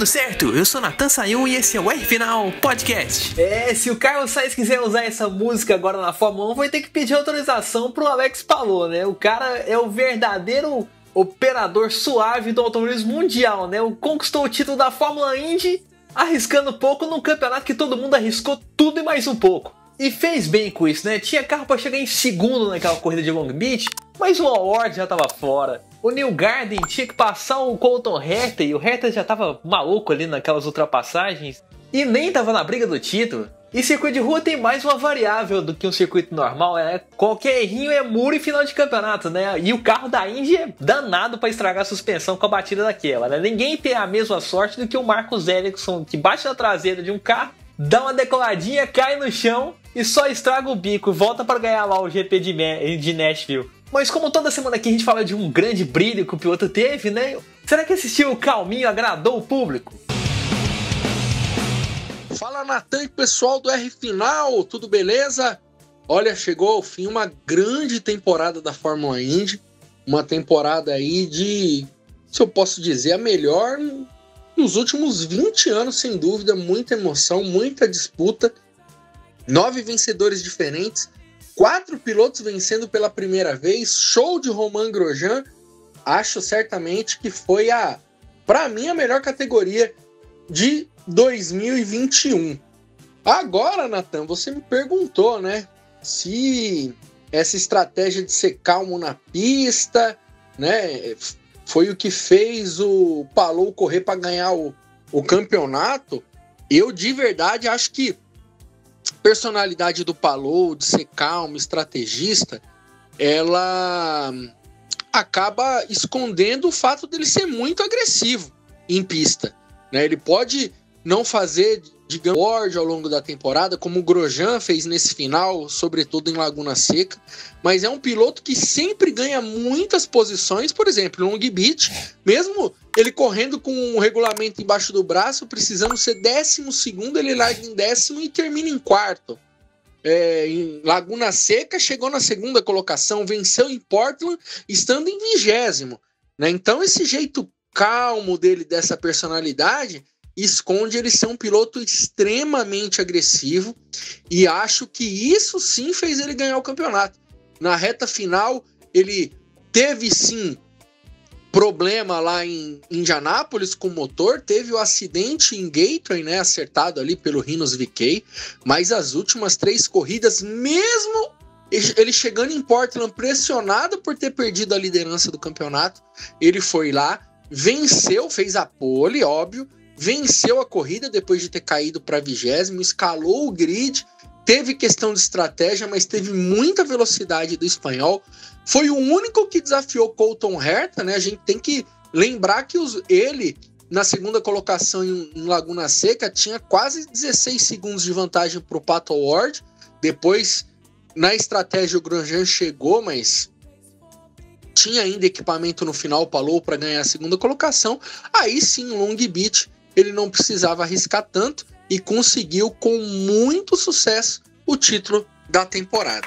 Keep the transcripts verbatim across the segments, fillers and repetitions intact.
tudo certo? Eu sou Nathan Sayun e esse é o R Final Podcast. É, se o Carlos Sainz quiser usar essa música agora na Fórmula um, vai ter que pedir autorização pro Alex Palou, né? O cara é o verdadeiro operador suave do automobilismo mundial, né? O conquistou o título da Fórmula Indy, arriscando pouco num campeonato que todo mundo arriscou tudo e mais um pouco. E fez bem com isso, né? Tinha carro pra chegar em segundo naquela corrida de Long Beach, mas o Howard já tava fora. O Neil Garden tinha que passar o Colton Herta e o Herta já tava maluco ali naquelas ultrapassagens e nem tava na briga do título. E circuito de rua tem mais uma variável do que um circuito normal, né? Qualquer errinho é muro e final de campeonato, né? E o carro da Indy é danado pra estragar a suspensão com a batida daquela, né? Ninguém tem a mesma sorte do que o Marcus Ericsson, que bate na traseira de um carro, dá uma decoladinha, cai no chão e só estraga o bico e volta para ganhar lá o G P de, de Nashville. Mas como toda semana aqui a gente fala de um grande brilho que o piloto teve, né? Será que esse estilo calminho agradou o público? Fala, Nathan e pessoal do R Final, tudo beleza? Olha, chegou ao fim uma grande temporada da Fórmula Indy, uma temporada aí de, se eu posso dizer, a melhor nos últimos vinte anos, sem dúvida. Muita emoção, muita disputa, nove vencedores diferentes, quatro pilotos vencendo pela primeira vez, show de Romain Grosjean. Acho certamente que foi a, para mim, a melhor categoria de dois mil e vinte e um. Agora, Nathan, você me perguntou, né, se essa estratégia de ser calmo na pista, né, foi o que fez o Palou correr para ganhar o, o campeonato. Eu, de verdade, acho que a personalidade do Palou, de ser calmo, estrategista, ela acaba escondendo o fato dele ser muito agressivo em pista, né? Ele pode não fazer, digamos, board ao longo da temporada, como o Grosjean fez nesse final, sobretudo em Laguna Seca, mas é um piloto que sempre ganha muitas posições. Por exemplo, Long Beach, mesmo ele correndo com um regulamento embaixo do braço, precisando ser décimo segundo, ele larga em décimo e termina em quarto. É, em Laguna Seca chegou na segunda colocação, venceu em Portland, estando em vigésimo, né? Então esse jeito calmo dele, dessa personalidade, esconde ele ser um piloto extremamente agressivo, e acho que isso sim fez ele ganhar o campeonato. Na reta final, ele teve sim problema lá em Indianápolis com o motor, teve o acidente em Gateway, né, acertado ali pelo Rinus V K, mas as últimas três corridas, mesmo ele chegando em Portland pressionado por ter perdido a liderança do campeonato, ele foi lá, venceu, fez a pole, óbvio, venceu a corrida depois de ter caído para vigésimo, escalou o grid, teve questão de estratégia, mas teve muita velocidade do espanhol. Foi o único que desafiou Colton Herta, né? A gente tem que lembrar que os, ele, na segunda colocação em, em Laguna Seca, tinha quase dezesseis segundos de vantagem para o Pato O'Ward. Depois, na estratégia, o Grosjean chegou, mas tinha ainda equipamento no final, Palou, para ganhar a segunda colocação. Aí sim, Long Beach, ele não precisava arriscar tanto e conseguiu com muito sucesso o título da temporada.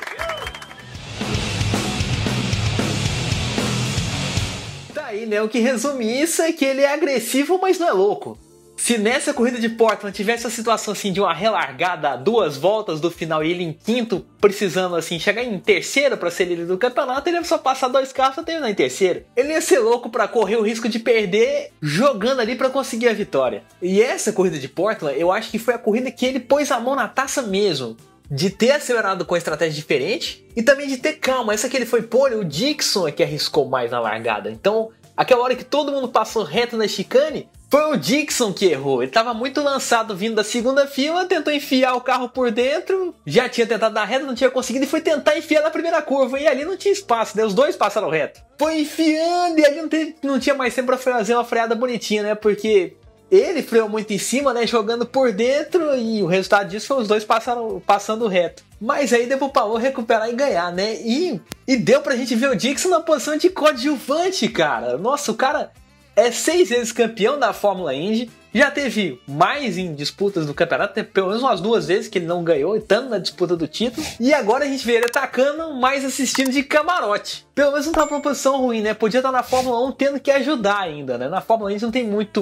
Tá aí, né? O que resume isso é que ele é agressivo, mas não é louco. Se nessa corrida de Portland tivesse a situação assim de uma relargada a duas voltas do final e ele em quinto, precisando assim chegar em terceiro para ser líder do campeonato, ele ia só passar dois carros e terminar em terceiro. Ele ia ser louco para correr o risco de perder jogando ali para conseguir a vitória. E essa corrida de Portland, eu acho que foi a corrida que ele pôs a mão na taça mesmo. De ter acelerado com a estratégia diferente e também de ter calma. Essa que ele foi pole, o Dixon é que arriscou mais na largada. Então, aquela hora que todo mundo passou reto na chicane, foi o Dixon que errou. Ele estava muito lançado vindo da segunda fila, tentou enfiar o carro por dentro, já tinha tentado dar reta, não tinha conseguido, e foi tentar enfiar na primeira curva, e ali não tinha espaço, né? Os dois passaram reto. Foi enfiando, e ali não, teve, não tinha mais tempo para fazer uma freada bonitinha, né? Porque ele freou muito em cima, né? Jogando por dentro, e o resultado disso foi os dois passaram, passando reto. Mas aí deu pro Palou recuperar e ganhar, né? E, e deu pra gente ver o Dixon na posição de coadjuvante, cara. Nossa, o cara é seis vezes campeão da Fórmula Indy, já teve mais em disputas do campeonato, pelo menos umas duas vezes que ele não ganhou, estando na disputa do título, e agora a gente vê ele atacando, mais assistindo de camarote. Pelo menos não tá numa posição ruim, né? Podia estar na Fórmula um tendo que ajudar ainda, né? Na Fórmula Indy não tem muito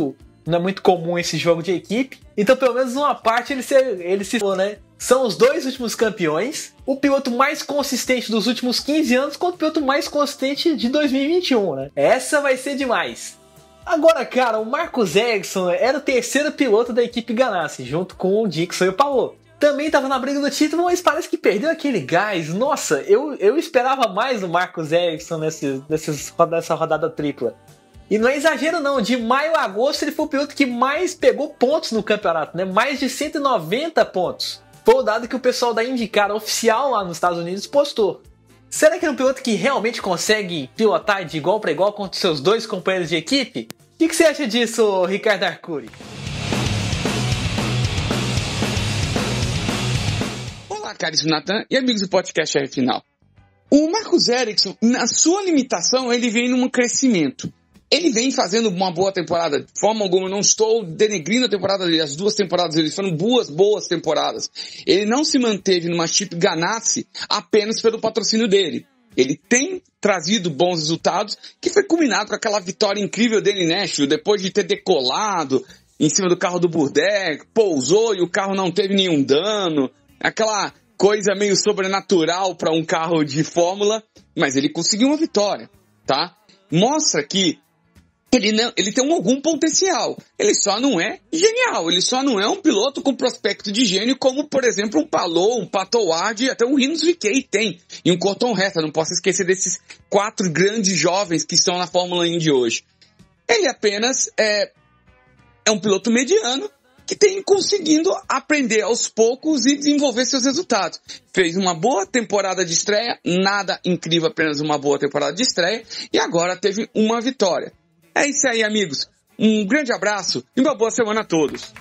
Não é muito comum esse jogo de equipe. Então, pelo menos numa parte, ele se, ele se falou, né? São os dois últimos campeões. O piloto mais consistente dos últimos quinze anos contra o piloto mais consistente de dois mil e vinte e um, né? Essa vai ser demais. Agora, cara, o Marcus Ericsson era o terceiro piloto da equipe Ganassi, junto com o Dixon e o Palou. Também estava na briga do título, mas parece que perdeu aquele gás. Nossa, eu, eu esperava mais do Marcus Ericsson nesse, nessas, nessa rodada tripla. E não é exagero não, de maio a agosto ele foi o piloto que mais pegou pontos no campeonato, né? Mais de cento e noventa pontos. Foi o dado que o pessoal da IndyCar oficial lá nos Estados Unidos postou. Será que é um piloto que realmente consegue pilotar de igual para igual contra seus dois companheiros de equipe? O que, que você acha disso, Ricardo Arcuri? Olá, caríssimo Natan e amigos do podcast R Final. O Marcus Ericsson, na sua limitação, ele vem num crescimento. Ele vem fazendo uma boa temporada. De forma alguma, eu não estou denegrindo a temporada dele. As duas temporadas dele foram duas boas temporadas. Ele não se manteve numa chip Ganassi apenas pelo patrocínio dele. Ele tem trazido bons resultados, que foi culminado com aquela vitória incrível dele em Nashville, depois de ter decolado em cima do carro do Burdeck, pousou e o carro não teve nenhum dano. Aquela coisa meio sobrenatural para um carro de Fórmula, mas ele conseguiu uma vitória, tá? Mostra que Ele, não, ele tem um, algum potencial. Ele só não é genial. Ele só não é um piloto com prospecto de gênio como, por exemplo, um Palou, um Pato Ward e até um Rinus V K tem. E um Colton Herta. Não posso esquecer desses quatro grandes jovens que estão na Fórmula Indy hoje. Ele apenas é, é um piloto mediano que tem conseguindo aprender aos poucos e desenvolver seus resultados. Fez uma boa temporada de estreia, nada incrível, apenas uma boa temporada de estreia, e agora teve uma vitória. É isso aí, amigos. Um grande abraço e uma boa semana a todos.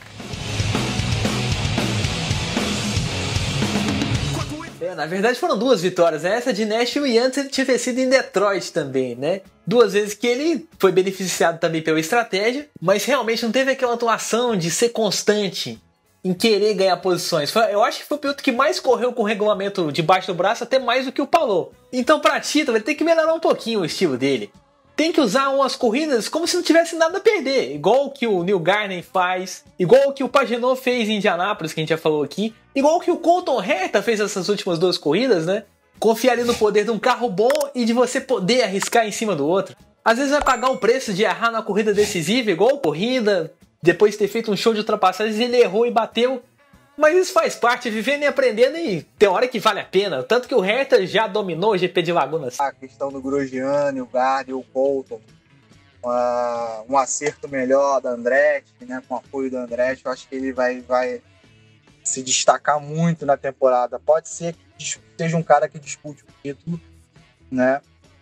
É, na verdade foram duas vitórias, né? Essa de Nashville e antes ele tinha sido em Detroit também, né? Duas vezes que ele foi beneficiado também pela estratégia, mas realmente não teve aquela atuação de ser constante em querer ganhar posições. Eu acho que foi o piloto que mais correu com o regulamento debaixo do braço, até mais do que o Palou. Então, pra título, ele tem que melhorar um pouquinho o estilo dele. Tem que usar umas corridas como se não tivesse nada a perder, igual o que o Neil Garden faz, igual o que o Pagenaud fez em Indianápolis, que a gente já falou aqui, igual o que o Colton Herta fez essas últimas duas corridas, né? Confiar ali no poder de um carro bom e de você poder arriscar em cima do outro. Às vezes vai pagar o preço de errar na corrida decisiva, igual a corrida, depois de ter feito um show de ultrapassagens, ele errou e bateu. Mas isso faz parte, vivendo e aprendendo, e tem hora que vale a pena. Tanto que o Herta já dominou o G P de Lagunas. A questão do Grosjean, o Garden, o Colton, uh, um acerto melhor da Andretti, né, com o apoio da Andretti, eu acho que ele vai, vai se destacar muito na temporada. Pode ser que seja um cara que dispute o título, né,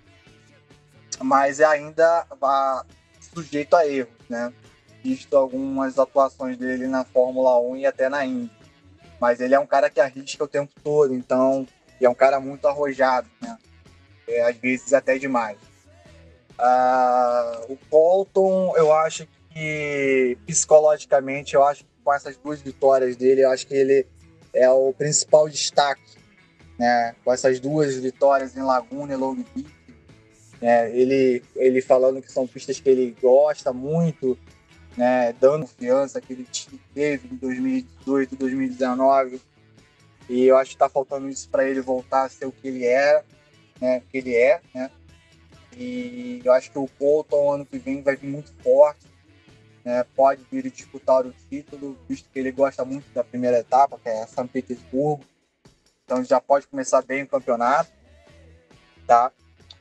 mas ainda vai sujeito a erros, né, visto algumas atuações dele na Fórmula um e até na Indy. Mas ele é um cara que arrisca o tempo todo, então é um cara muito arrojado, né? É, às vezes até demais. Uh, o Colton, eu acho que psicologicamente, eu acho que com essas duas vitórias dele, eu acho que ele é o principal destaque, né? Com essas duas vitórias em Laguna e Long Beach, né? ele, ele falando que são pistas que ele gosta muito, né, dando confiança que ele teve em dois mil e dezoito, dois mil e dezenove, e eu acho que está faltando isso para ele voltar a ser o que ele era, né, que ele é, né, e eu acho que o Colton ano que vem vai vir muito forte, né, pode vir disputar o título, visto que ele gosta muito da primeira etapa, que é São Petersburgo, então já pode começar bem o campeonato, tá?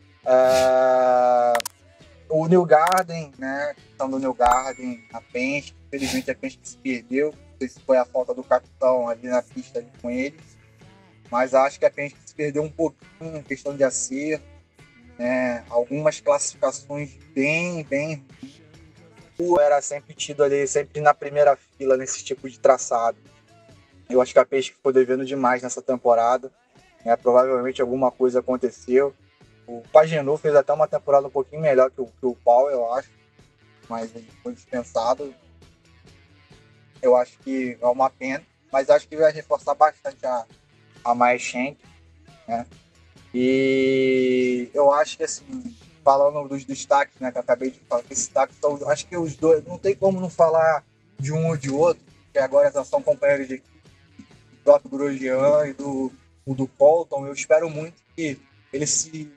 Uh... O Neil Garden, né, questão do Neil Garden, a Penske, infelizmente a Penske se perdeu, não sei se foi a falta do capitão ali na pista ali com eles, mas acho que a Penske se perdeu um pouquinho em questão de acerto, né, algumas classificações bem, bem ruins, era sempre tido ali, sempre na primeira fila nesse tipo de traçado. Eu acho que a Penske ficou devendo demais nessa temporada, né, provavelmente alguma coisa aconteceu. O Pagenaud fez até uma temporada um pouquinho melhor que o, que o Paul, eu acho, mas ele foi dispensado. Eu acho que é uma pena, mas acho que vai reforçar bastante a, a Mai Schenck, né? E eu acho que, assim, falando dos destaques, né, que eu acabei de falar, esse destaque, então, acho que os dois, não tem como não falar de um ou de outro, que agora já são companheiros de equipe, do próprio Grosjean e do, do Colton. Eu espero muito que eles se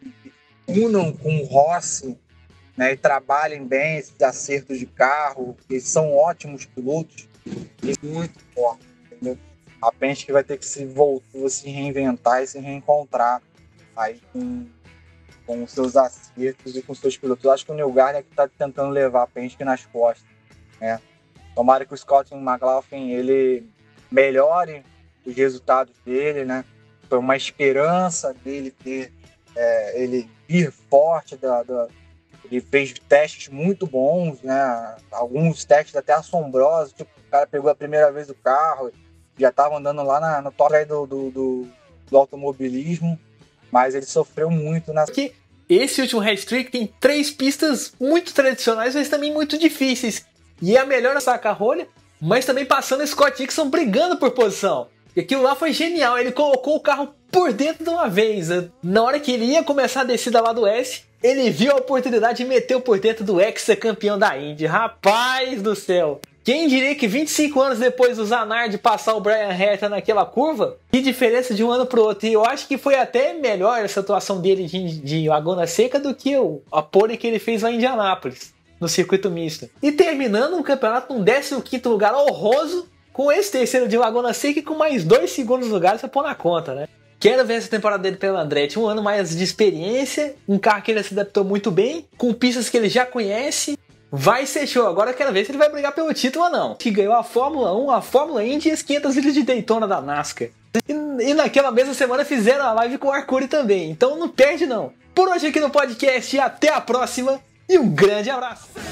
unam com o Rossi, né, e trabalhem bem esses acertos de carro, eles são ótimos pilotos, e muito fortes, entendeu? A Penske vai ter que se voltar, se reinventar e se reencontrar aí com, com os seus acertos e com os seus pilotos. Eu acho que o Neil Gardner é que está tentando levar a Penske nas costas, né? Tomara que o Scott McLaughlin ele melhore os resultados dele, né? Foi uma esperança dele ter é, ele vir forte da, da ele fez testes muito bons, né? Alguns testes até assombrosos, tipo, o cara pegou a primeira vez o carro, já estava andando lá na, no top do, do, do, do automobilismo, mas ele sofreu muito na... Porque esse último Red Streak tem três pistas muito tradicionais, mas também muito difíceis. E é a melhor saca rolha, mas também passando Scott Dixon brigando por posição. E aquilo lá foi genial, ele colocou o carro por dentro de uma vez. Na hora que ele ia começar a descida lá do S, ele viu a oportunidade e meteu por dentro do ex-campeão da Indy. Rapaz do céu! Quem diria que vinte e cinco anos depois do Zanardi passar o Brian Herta naquela curva, que diferença de um ano pro outro. E eu acho que foi até melhor essa atuação dele de, de Laguna Seca do que o, a pole que ele fez lá em Indianápolis, no circuito misto. E terminando o campeonato num décimo quinto lugar honroso, com esse terceiro de Laguna Seca e com mais dois segundos lugares pra pôr na conta, né? Quero ver essa temporada dele pela Andretti, um ano mais de experiência, um carro que ele se adaptou muito bem, com pistas que ele já conhece. Vai ser show, agora eu quero ver se ele vai brigar pelo título ou não. Que ganhou a Fórmula um, a Fórmula Indy e as quinhentas milhas de Daytona da NASCAR. E, e naquela mesma semana fizeram a live com o Arcuri também, então não perde não. Por hoje aqui no podcast, até a próxima e um grande abraço.